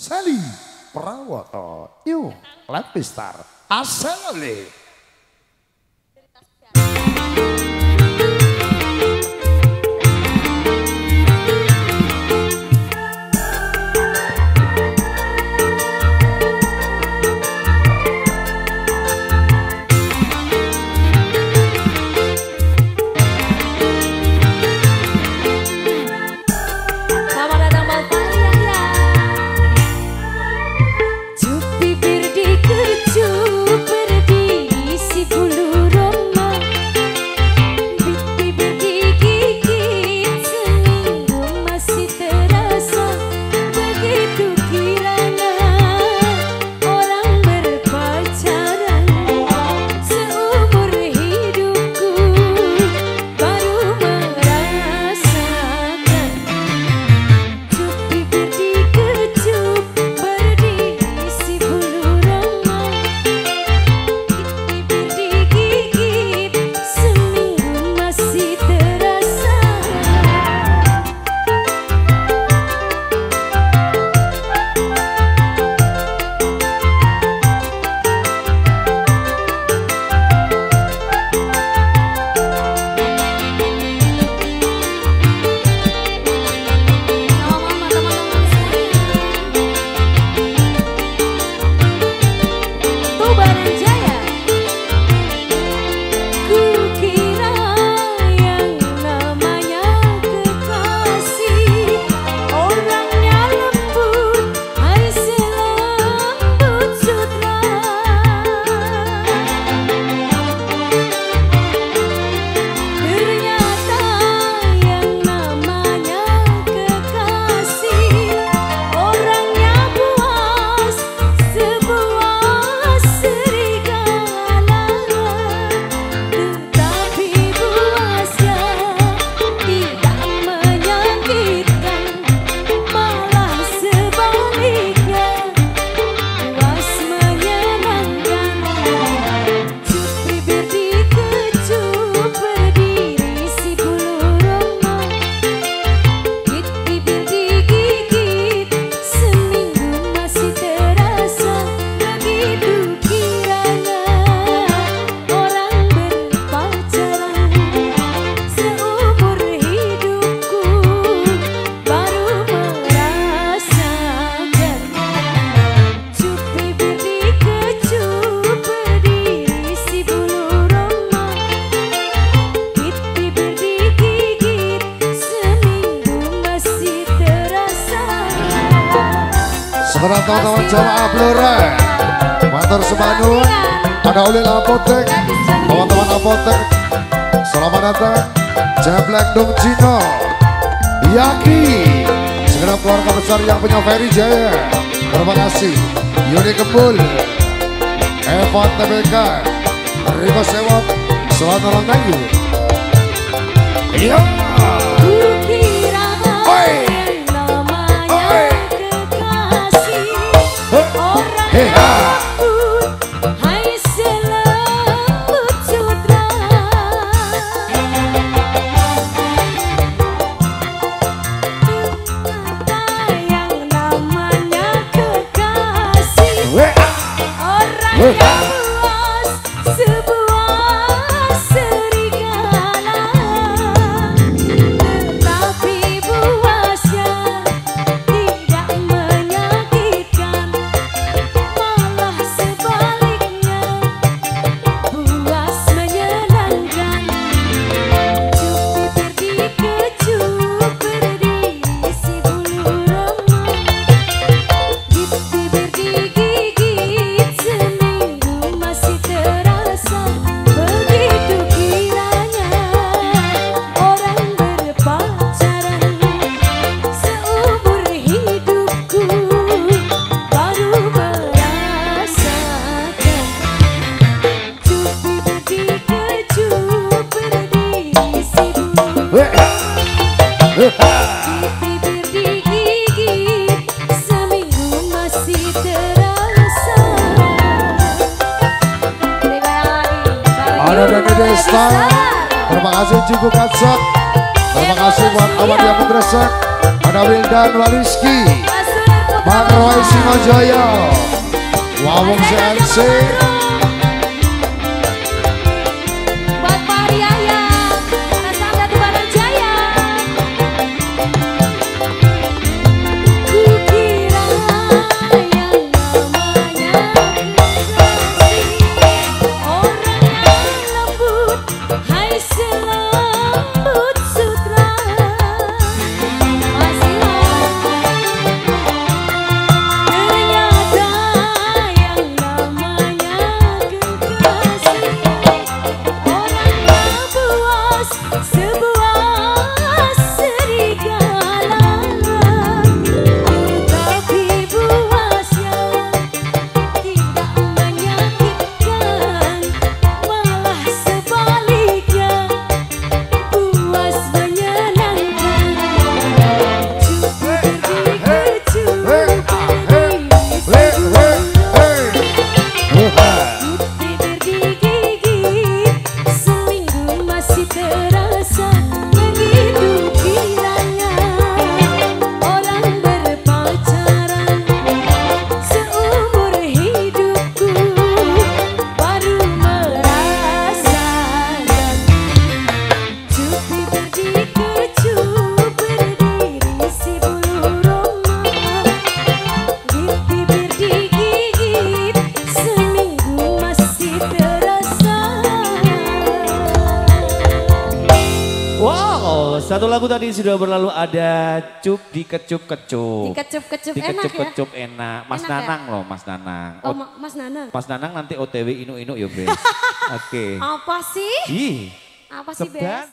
Sally Prawoto, yuk Lepistar Aselole. Sekarang teman-teman jamaah Blora, matur semangat, ada oleh apotek, teman-teman apotek, selamat datang, Jeblek Dong Cino, Yaki, segera keluarga besar yang punya Ferry Jaya, terima kasih, Yuni Kebul, Evan TBK, Rima Sewot, selamat orang kayu, iya. Terima kasih Ciku Katsok. Terima kasih buat Awad yang Mendresek. Ada Wildan Waliski. Bang Roy Singojaya, Wawung CNC. Buat Pak Riaya, Rasa Datu Barat Jaya. Kukira yang namanya kasih, orang yang lembut, hai selembut sutra. Masih ternyata yang namanya kekasih, orang membuas sebuah serigala, tapi buasnya tidak menyakitkan, malah sebaliknya buas menyenangkan. Digigit seminggu masih terasa begitu kiranya orang berpacaran. Seumur hidupku baru merasakan cup bibir dikecup berdiri si bulu roma, bibir digigit seminggu masih terasa. Wow, satu lagu tadi sudah berlalu, ada cup dikecup-kecup. Dikecup-kecup enak ya? Dikecup-kecup enak. Mas Enak ya? Nanang loh, Mas Nanang. Oh, Mas Nanang. Mas Nanang nanti OTW inu-inu ya, Bes. Oke. Apa sih? Ih, Apa sih, keban. Bes?